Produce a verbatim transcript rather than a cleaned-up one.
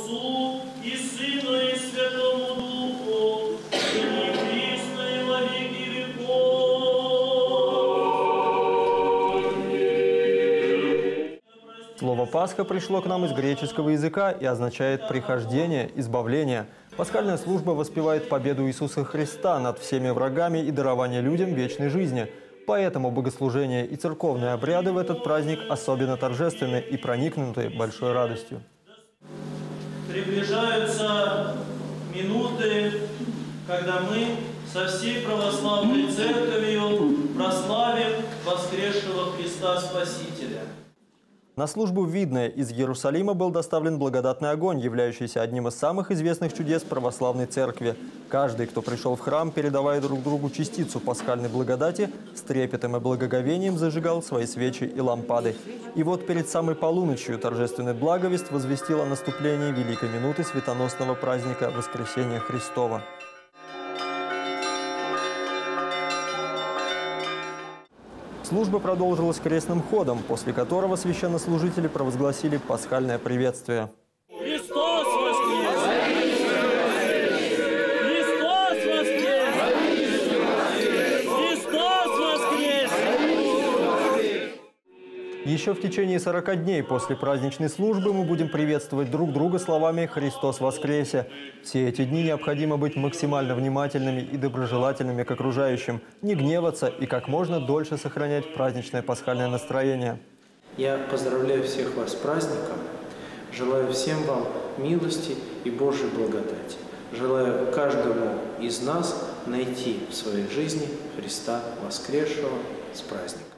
Отцу и Сыну и Святому Духу, и ныне и присно и во веки веков. Слово «Пасха» пришло к нам из греческого языка и означает «прихождение», «избавление». Пасхальная служба воспевает победу Иисуса Христа над всеми врагами и дарование людям вечной жизни. Поэтому богослужения и церковные обряды в этот праздник особенно торжественны и проникнуты большой радостью. Приближаются минуты, когда мы со всей православной церковью прославим воскресшего Христа Спасителя. На службу в Видное из Иерусалима был доставлен благодатный огонь, являющийся одним из самых известных чудес православной церкви. Каждый, кто пришел в храм, передавая друг другу частицу пасхальной благодати, с трепетом и благоговением зажигал свои свечи и лампады. И вот перед самой полуночью торжественный благовест возвестил о наступлении великой минуты светоносного праздника Воскресения Христова. Служба продолжилась крестным ходом, после которого священнослужители провозгласили пасхальное приветствие. Христос воскрес! Христос воскрес! Христос воскрес! Еще в течение сорока дней после праздничной службы мы будем приветствовать друг друга словами «Христос воскресе!». Все эти дни необходимо быть максимально внимательными и доброжелательными к окружающим, не гневаться и как можно дольше сохранять праздничное пасхальное настроение. Я поздравляю всех вас с праздником, желаю всем вам милости и Божьей благодати. Желаю каждому из нас найти в своей жизни Христа воскресшего. С праздником!